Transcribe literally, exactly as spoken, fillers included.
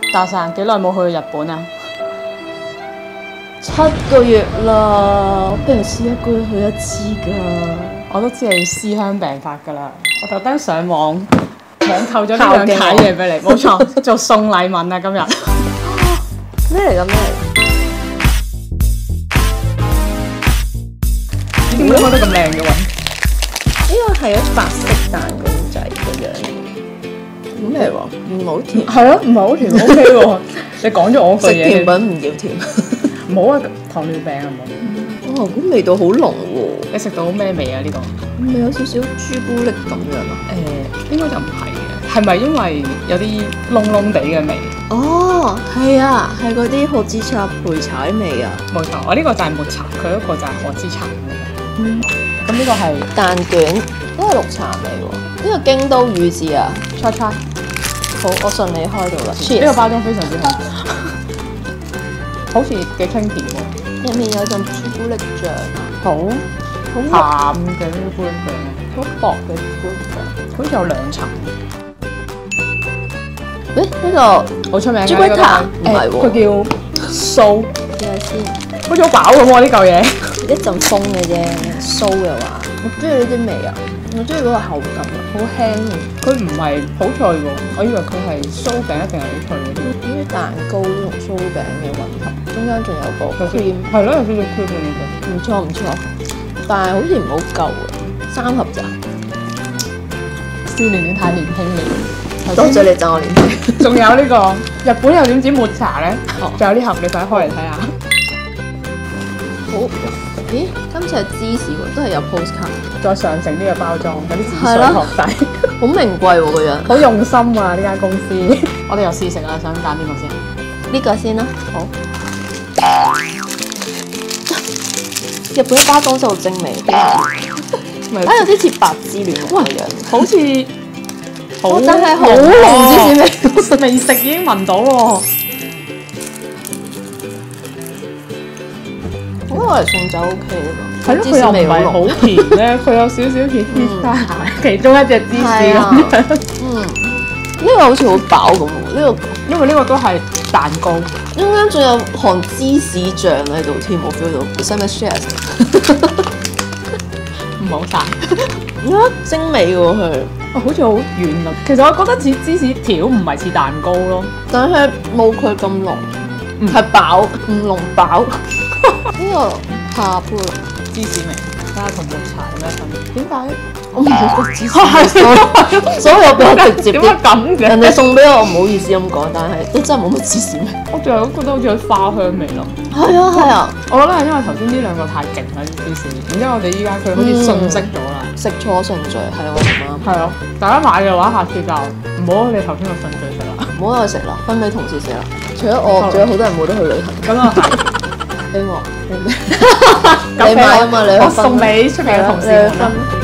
大神幾耐冇去日本啊？ 七個月啦，我平時一個月去一次㗎。 我都知你思鄉病發㗎啦，我特登上網網購咗呢兩睇嘢俾你，冇錯，做送禮物啊今日。 咩嚟㗎咩嚟？ 點解開得咁靚嘅喎？ 呢個係一白色蛋糕仔嘅樣。咩喎？唔好甜。 係咯，唔係好甜 ，O K 喎。你講咗我句嘢。 食甜品唔要甜。 唔好啊，糖尿病啊冇。 哇，咁味道好濃喎。 你食到咩味啊？呢個？ 咪有少少朱古力咁樣啊？ 誒，應該就唔係嘅。係咪因為有啲燶燶地嘅味？ 哦，係啊，係嗰啲荷枝茶配柴味啊。 冇錯，我呢個就係抹茶，佢嗰個就係荷枝茶味。 嗯， 咁呢個係蛋卷，都係綠茶味喎。呢個京都宇治啊， 叉叉。 好，我順利開到啦。 呢個包裝非常之好，好似幾清甜喎。 入面有陣朱古力醬啊， 好好鹹嘅朱古力醬， 好薄嘅朱古力醬。 好似有兩層。 誒，呢個好出名嘅朱古力塔呢個唔係喎， 佢叫酥， 睇下先。 好似好飽咁喎呢嚿嘢。 一陣風嘅啫，酥嘅話，我中意呢啲味啊，我中意嗰個口感啊，好輕喎。 佢唔係好脆喎，我以為佢係酥餅一定係好脆嗰啲。 好似蛋糕同酥餅嘅混合，中間仲有個 cream， 係咯，有少少 cream 嘅呢個。 唔錯唔錯，但係好似唔好夠啊，三盒咋？ 少年你太年輕了。 多謝你讚我年輕。 仲有呢個日本又點止抹茶咧？仲有呢盒，你快開嚟睇下。 好，咦？今次係芝士喎，都係有 postcard， 再上乘呢個包裝，有啲紫係咯水學底， 好名貴喎個樣。 好用心啊！呢間公司，我哋又試食啦，想揀邊個先？ 呢個先啦， 好。 日本包裝真係好精美， 咪啊有啲似白芝蓮個樣， 好似好我真係好濃濃芝士味。 未食已經聞到喎。 我覺得我嚟送酒 O K 呢個， 係咯，佢又唔係好甜咧，佢有少少似 pizza 其中一隻芝士咁樣。 嗯，呢個好似好飽咁喎，呢個因為呢個都係蛋糕， 中間仲有行芝士醬喺度添，我 feel 到。你使唔使 share？ 唔好晒。 啊，精美喎佢， 哦，好似好軟啊！其實我覺得似芝士條，唔係似蛋糕咯。 但係冇佢咁濃，係飽唔濃飽。呢個下杯芝士味，睇下同抹茶有咩分別？點解？ 我唔好食芝士味，所以我比較直接點解啲。 咁嘅？ 人哋送俾我，唔好意思咁講，但係都真係冇乜芝士味。 我仲係覺得好似有花香味咯。 係啊係啊， 我覺得係因為頭先呢兩個太勁啦啲芝士，然之後我哋依家佢好似遜色咗啦。 食錯順序係我唔啱。 係咯，大家買嘅話，下次就唔好你頭先個順序食啦。 唔好再食啦，分俾同事食啦。除咗我，仲有好多人冇得去旅行。 咁啊係， 俾我， 咁你買啊嘛，你去我分送俾出面嘅同事係啦你去們啦分。